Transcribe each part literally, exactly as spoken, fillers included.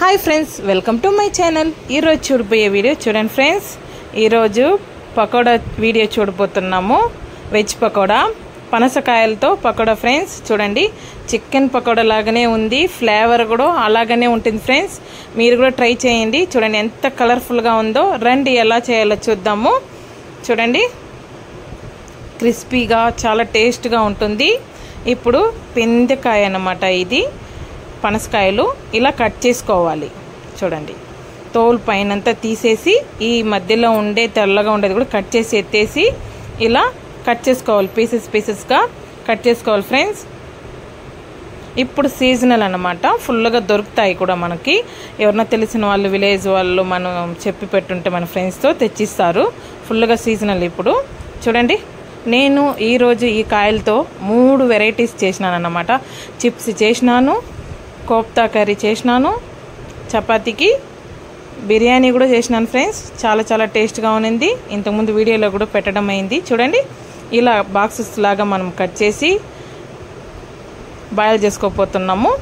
high friends welcome to my channel चूडबोये video चूडंడి friends pakora video చూడబోతున్నాము వెజ్ పకోడా పనసకాయలతో పకోడా ఫ్రెండ్స్ చూడండి చికెన్ పకోడా లాగానే ఉంది ఫ్లేవర్ కూడా అలాగానే ఉంటుంది ఫ్రెండ్స్ మీరు కూడా ట్రై చేయండి చూడండి ఎంత కలర్ఫుల్ గా ఉందో రండి ఎలా చేయాలో చూద్దాము చూడండి క్రిస్పీగా చాలా టేస్ట్ గా ఉంటుంది ఇప్పుడు పెందకాయ అన్నమాట ఇది పనసకాయలు ఇలా కట్ చేసుకోవాలి చూడండి తోలు పైనంతా తీసేసి ఈ మధ్యలో ఉండే తెల్లగా ఉండేది కూడా కట్ చేసి ఎత్తేసి ఇలా కట్ చేసుకోవాలి పీసెస్ పీసెస్ గా కట్ చేసుకోవాలి ఫ్రెండ్స్ ఇప్పుడు సీజనల్ అన్నమాట ఫుల్ గా దొరుకుతాయి కూడా మనకి ఎవరన్నా తెలిసిన వాళ్ళు విలేజ్ వాళ్ళు మనం చెప్పి పెట్టుంటే మన ఫ్రెండ్స్ తో తెచ్చిస్తారు ఫుల్ గా సీజనల్ ఇప్పుడు చూడండి నేను ఈ రోజు ఈ కాయలతో మూడు వెరైటీస్ చేసినాను అన్నమాట చిప్స్ చేసినాను కోప్తా కర్రీ చేసినాను చపాతీకి బిర్యానీ కూడా చేసినాను ఫ్రెండ్స్ చాలా చాలా టేస్ట్ గా ఉంది ఇంతకు ముందు వీడియోలో కూడా పెట్టడం అయింది చూడండి ఇలా బాక్సెస్ లాగా మనం కట్ చేసి బాయిల్ చేసుకోపోతున్నాము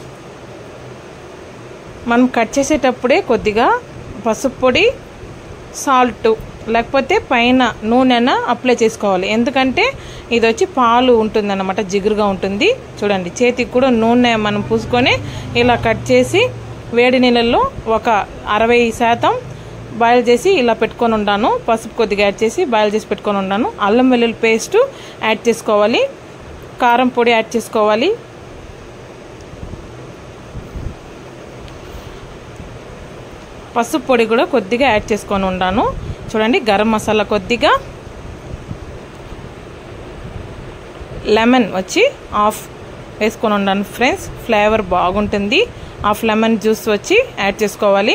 మనం కట్ చేసేటప్పుడే కొద్దిగా పసుపు పొడి సాల్ట్ లేకపోతే పైన నూనెన అప్లై చేసుకోవాలి ఎందుకంటే ఇది వచ్చి పాలు ఉంటుందన్నమాట జిగురుగా ఉంటుంది చూడండి చేతికి కూడా నూనె మనం పూసుకొని ఇలా కట్ చేసి వేడి నీళ్ళల్లో ఒక అరవై శాతం బాయిల్ చేసి ఇలా పెట్టుకొని ఉన్నాను పసుపు కొద్దిగా యాడ్ చేసి బాయిల్ చేసి పెట్టుకొని ఉన్నాను అల్లం వెల్లుల్లి పేస్ట్ యాడ్ చేసుకోవాలి కారం పొడి యాడ్ చేసుకోవాలి పసుపు పొడి కూడా కొద్దిగా యాడ్ చేసుకొని ఉన్నాను చూడండి గరం మసాలా కొద్దిగా లెమన్ వచ్చి హాఫ్ వేసుకొని ఉన్నాను ఫ్రెండ్స్ ఫ్లేవర్ బాగుంటుంది హాఫ్ లెమన్ జ్యూస్ వచ్చి యాడ్ చేసుకోవాలి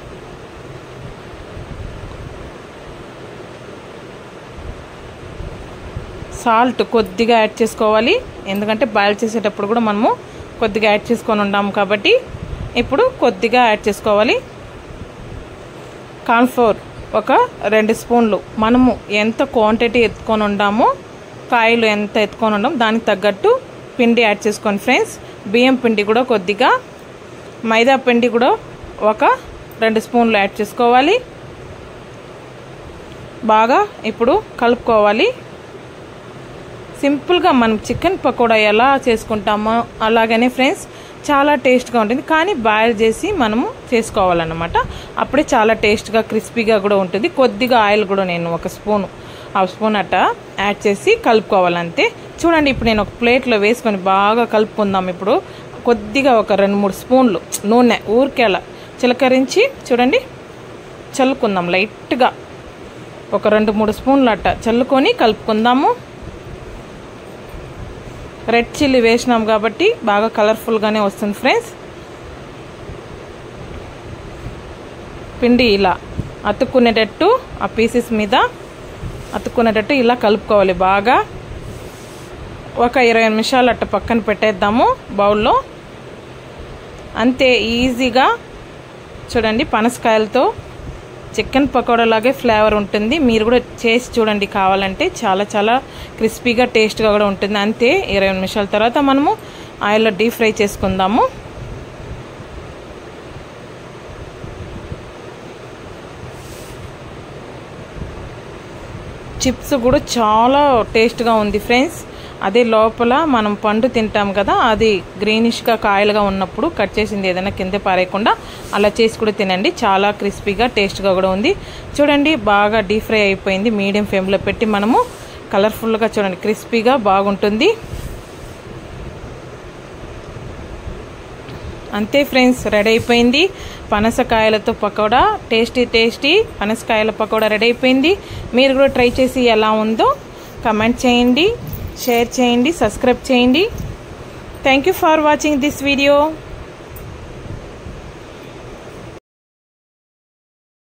సాల్ట్ కొద్దిగా యాడ్ చేసుకోవాలి ఎందుకంటే బాయిల్ చేసేటప్పుడు కూడా మనము కొద్దిగా యాడ్ చేసుకొని ఉన్నాము కాబట్టి ఇప్పుడు కొద్దిగా యాడ్ చేసుకోవాలి కార్న్ఫ్లోర్ ఒక రెండు స్పూన్లు మనము ఎంత క్వాంటిటీ ఎత్తుకొని ఉండామో కాయలు ఎంత ఎత్తుకొని ఉండామో దానికి తగ్గట్టు పిండి యాడ్ చేసుకోండి ఫ్రెండ్స్ బియ్యం పిండి కూడా కొద్దిగా మైదా పిండి కూడా ఒక రెండు స్పూన్లు యాడ్ చేసుకోవాలి బాగా ఇప్పుడు కలుపుకోవాలి సింపుల్గా మనం చికెన్ పకోడా ఎలా చేసుకుంటామో అలాగనే ఫ్రెండ్స్ చాలా టేస్ట్గా ఉంటుంది కానీ బాయిల్ చేసి మనము చేసుకోవాలన్నమాట అప్పుడే చాలా టేస్ట్గా క్రిస్పీగా కూడా ఉంటుంది కొద్దిగా ఆయిల్ కూడా నేను ఒక స్పూన్ హాఫ్ స్పూన్ అట్ట యాడ్ చేసి కలుపుకోవాలంతే చూడండి ఇప్పుడు నేను ఒక ప్లేట్లో వేసుకొని బాగా కలుపుకుందాం ఇప్పుడు కొద్దిగా ఒక రెండు మూడు స్పూన్లు నూనె ఊరికేలా చిలకరించి చూడండి చల్లుకుందాం లైట్గా ఒక రెండు మూడు స్పూన్లు అట్ట చల్లుకొని కలుపుకుందాము రెడ్ చిల్లీ వేసినాం కాబట్టి బాగా కలర్ఫుల్గానే వస్తుంది ఫ్రెండ్స్ పిండి ఇలా అతుక్కునేటట్టు ఆ పీసెస్ మీద అతుక్కునేటట్టు ఇలా కలుపుకోవాలి బాగా ఒక ఇరవై నిమిషాలు అట్ట పక్కన పెట్టేద్దాము బౌల్లో అంతే ఈజీగా చూడండి పనసకాయలతో చికెన్ పకోడా లాగే ఫ్లేవర్ ఉంటుంది మీరు కూడా చేసి చూడండి కావాలంటే చాలా చాలా క్రిస్పీగా టేస్ట్గా కూడా ఉంటుంది అంతే ఇరవై నిమిషాల తర్వాత మనము ఆయిల్లో డీప్ ఫ్రై చేసుకుందాము చిప్స్ కూడా చాలా టేస్ట్గా ఉంది ఫ్రెండ్స్ అదే లోపల మనం పండు తింటాం కదా అది గ్రీనిష్గా కాయలుగా ఉన్నప్పుడు కట్ చేసింది ఏదైనా కింద పారేయకుండా అలా చేసి కూడా తినండి చాలా క్రిస్పీగా టేస్ట్గా కూడా ఉంది చూడండి బాగా డీప్ ఫ్రై అయిపోయింది మీడియం ఫ్లేమ్లో పెట్టి మనము కలర్ఫుల్గా చూడండి క్రిస్పీగా బాగుంటుంది అంతే ఫ్రెండ్స్ రెడీ అయిపోయింది పనసకాయలతో పకోడా టేస్టీ టేస్టీ పనసకాయల పకోడా రెడీ అయిపోయింది మీరు కూడా ట్రై చేసి ఎలా ఉందో కమెంట్ చేయండి షేర్ చేయండి సబ్స్క్రైబ్ చేయండి thank you for watching this video